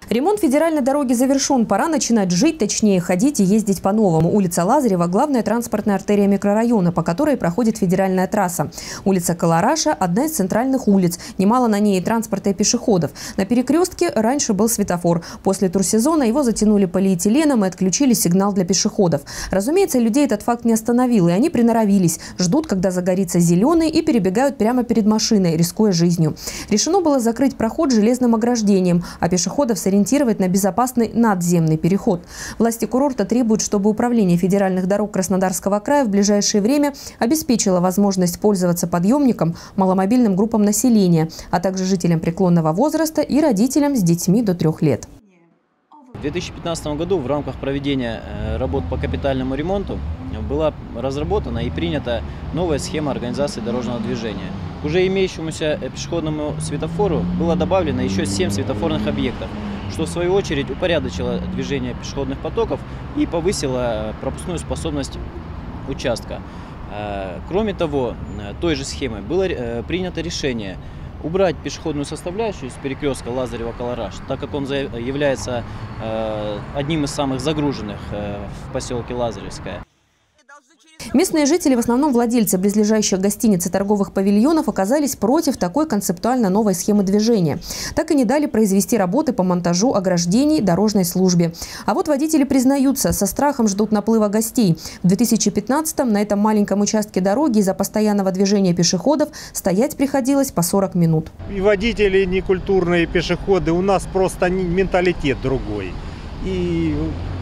Ремонт федеральной дороги завершен. Пора начинать жить, точнее ходить и ездить по-новому. Улица Лазарева – главная транспортная артерия микрорайона, по которой проходит федеральная трасса. Улица Калараша – одна из центральных улиц. Немало на ней и транспорта, и пешеходов. На перекрестке раньше был светофор. После турсезона его затянули полиэтиленом и отключили сигнал для пешеходов. Разумеется, людей этот факт не остановил, и они приноровились. Ждут, когда загорится зеленый, и перебегают прямо перед машиной, рискуя жизнью. Решено было закрыть проход железным ограждением, а пешеходов сориентировать на безопасный надземный переход. Власти курорта требуют, чтобы Управление федеральных дорог Краснодарского края в ближайшее время обеспечило возможность пользоваться подъемником маломобильным группам населения, а также жителям преклонного возраста и родителям с детьми до 3 лет. В 2015 году в рамках проведения работ по капитальному ремонту была разработана и принята новая схема организации дорожного движения. К уже имеющемуся пешеходному светофору было добавлено еще 7 светофорных объектов, что в свою очередь упорядочило движение пешеходных потоков и повысило пропускную способность участка. Кроме того, той же схемой было принято решение убрать пешеходную составляющую с перекрестка Лазарева-Калараш, так как он является одним из самых загруженных в поселке Лазаревское. Местные жители, в основном владельцы близлежащих гостиниц и торговых павильонов, оказались против такой концептуально новой схемы движения. Так и не дали произвести работы по монтажу ограждений дорожной службе. А вот водители признаются, со страхом ждут наплыва гостей. В 2015-м на этом маленьком участке дороги из-за постоянного движения пешеходов стоять приходилось по 40 минут. И водители некультурные, пешеходы, у нас просто менталитет другой. И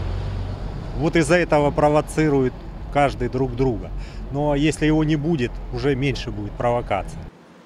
вот из-за этого провоцируют каждый друг друга. Но если его не будет, уже меньше будет провокаций.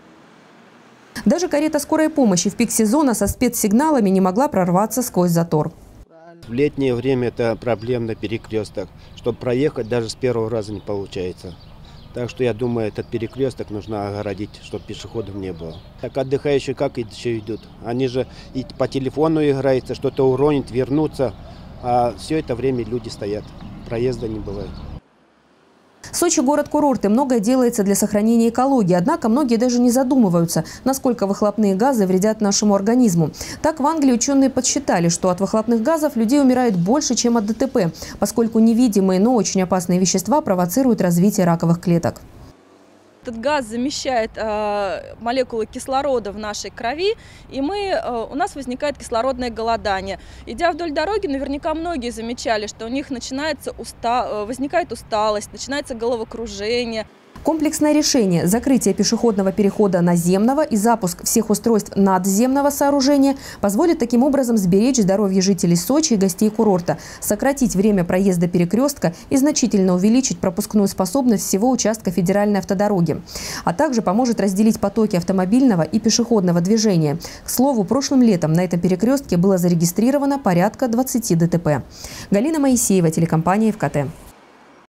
Даже карета скорой помощи в пик сезона со спецсигналами не могла прорваться сквозь затор. В летнее время это проблемный перекресток. Чтобы проехать, даже с первого раза не получается. Так что я думаю, этот перекресток нужно огородить, чтобы пешеходов не было. Так отдыхающие как еще идут? Они же и по телефону играются, что-то уронят, вернутся. А все это время люди стоят. Проезда не бывает. Сочи – город-курорт, и многое делается для сохранения экологии. Однако многие даже не задумываются, насколько выхлопные газы вредят нашему организму. Так, в Англии ученые подсчитали, что от выхлопных газов людей умирает больше, чем от ДТП, поскольку невидимые, но очень опасные вещества провоцируют развитие раковых клеток. Этот газ замещает молекулы кислорода в нашей крови, и у нас возникает кислородное голодание. Идя вдоль дороги, наверняка многие замечали, что у них возникает усталость, начинается головокружение. Комплексное решение – закрытие пешеходного перехода наземного и запуск всех устройств надземного сооружения позволит таким образом сберечь здоровье жителей Сочи и гостей курорта, сократить время проезда перекрестка и значительно увеличить пропускную способность всего участка федеральной автодороги. А также поможет разделить потоки автомобильного и пешеходного движения. К слову, прошлым летом на этом перекрестке было зарегистрировано порядка 20 ДТП. Галина Моисеева, телекомпания ФКТ.